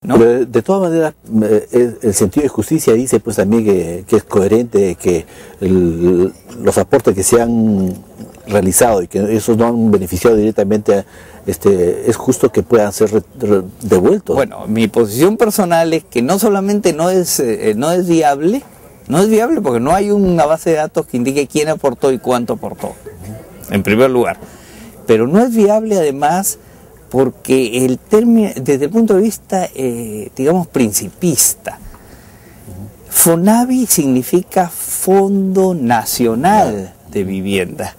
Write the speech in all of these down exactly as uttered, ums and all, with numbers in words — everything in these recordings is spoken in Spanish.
¿no? Pero de, de todas maneras, el, el sentido de justicia dice pues también que, que es coherente, que el, los aportes que se han realizado y que esos no han beneficiado directamente a, este, es justo que puedan ser re, re, devueltos. Bueno, mi posición personal es que no solamente no es, eh, no es viable, no es viable porque no hay una base de datos que indique quién aportó y cuánto aportó, en primer lugar. Pero no es viable además porque el término, desde el punto de vista, eh, digamos, principista, FONAVI significa Fondo Nacional de Vivienda.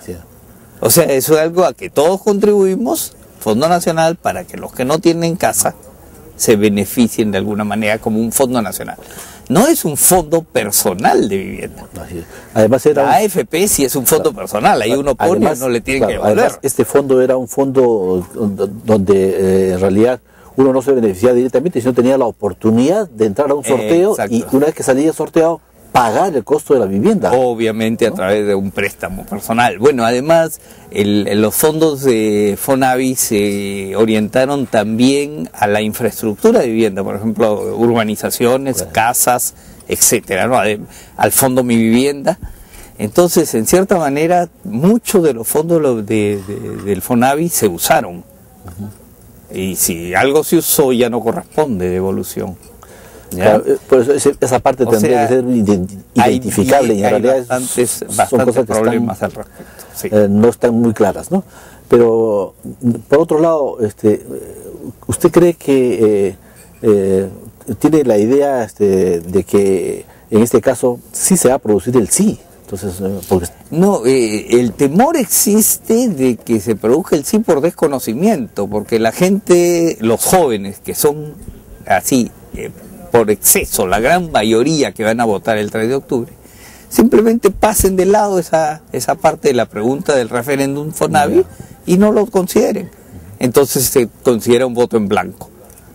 O sea, eso es algo a que todos contribuimos, Fondo Nacional, para que los que no tienen casa se beneficien de alguna manera como un fondo nacional. No es un fondo personal de vivienda. Además era la A F P sí es un fondo claro, personal, ahí uno pone además, no le tienen claro, que devolver. Además, este fondo era un fondo donde eh, en realidad uno no se beneficiaba directamente, sino tenía la oportunidad de entrar a un sorteo eh, y una vez que salía sorteado, pagar el costo de la vivienda. Obviamente, ¿no? A través de un préstamo personal. Bueno, además, el, los fondos de FONAVI se orientaron también a la infraestructura de vivienda, por ejemplo, urbanizaciones, bueno. casas, etcétera, ¿no? Al fondo Mi Vivienda. Entonces, en cierta manera, muchos de los fondos de, de, del FONAVI se usaron. Uh-huh. Y si algo se usó, ya no corresponde devolución. Claro, pues esa parte o tendría sea, que ser identificable hay, y en hay realidad bastantes, son bastantes cosas que problemas están, al respecto. Sí. Eh, no están muy claras, ¿no? Pero por otro lado, este, ¿usted cree que eh, eh, tiene la idea este, de que en este caso sí se va a producir el sí? Entonces, eh, porque... No, eh, el temor existe de que se produzca el sí por desconocimiento, porque la gente, los jóvenes que son así, eh, por exceso, la gran mayoría que van a votar el tres de octubre, simplemente pasen de lado esa, esa parte de la pregunta del referéndum FONAVI y no lo consideren. Entonces se considera un voto en blanco.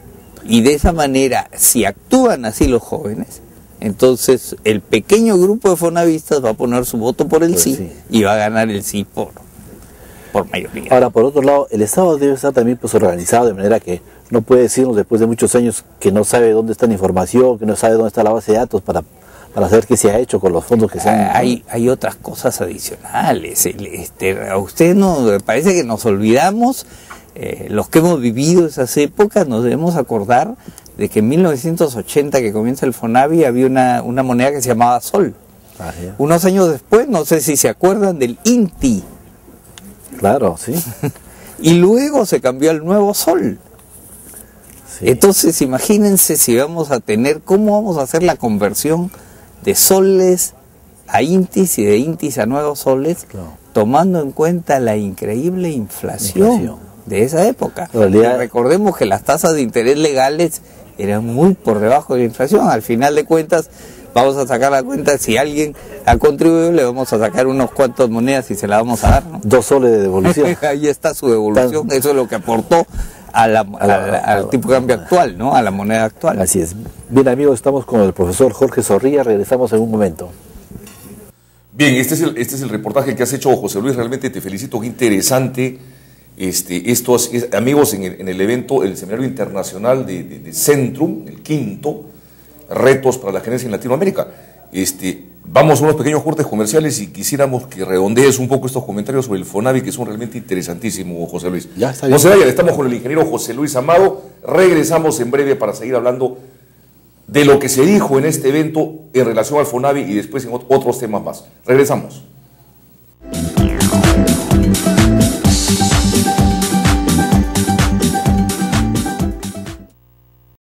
Y de esa manera, si actúan así los jóvenes, entonces el pequeño grupo de fonavistas va a poner su voto por el pues sí, sí y va a ganar el sí por, por mayoría. Ahora, por otro lado, el Estado debe estar también pues organizado de manera que no puede decirnos después de muchos años que no sabe dónde está la información, que no sabe dónde está la base de datos para, para saber qué se ha hecho con los fondos que se han... Hay, hay otras cosas adicionales. Este, a usted nos parece que nos olvidamos, eh, los que hemos vivido esas épocas, nos debemos acordar de que en mil novecientos ochenta, que comienza el FONAVI, había una, una moneda que se llamaba Sol. Ah, sí. Unos años después, no sé si se acuerdan del INTI. Claro, sí. Y luego se cambió al nuevo Sol. Sí. Entonces, imagínense si vamos a tener, ¿cómo vamos a hacer la conversión de soles a intis y de intis a nuevos soles, claro, tomando en cuenta la increíble inflación, inflación. de esa época? Realidad... Recordemos que las tasas de interés legales eran muy por debajo de la inflación. Al final de cuentas, vamos a sacar la cuenta, si alguien ha contribuido, le vamos a sacar unos cuantos monedas y se la vamos a dar, ¿no? Dos soles de devolución. Ahí está su devolución, Tan... eso es lo que aportó a la, a la, a la, al tipo de cambio actual, ¿no? A la moneda actual. Así es. Bien, amigos, estamos con el profesor Jorge Zorrilla, regresamos en un momento. Bien, este es el, este es el reportaje que has hecho, José Luis, realmente te felicito, qué interesante. Este, estos es, amigos en el, en el evento, el Seminario Internacional de, de, de Centrum, el quinto, retos para la gerencia en Latinoamérica. Este, vamos a unos pequeños cortes comerciales y quisiéramos que redondees un poco estos comentarios sobre el FONAVI, que son realmente interesantísimos, José Luis. Ya está bien. No se vayan, estamos con el ingeniero José Luis Amado. Regresamos en breve para seguir hablando de lo que se dijo en este evento en relación al FONAVI y después en otros temas más. Regresamos.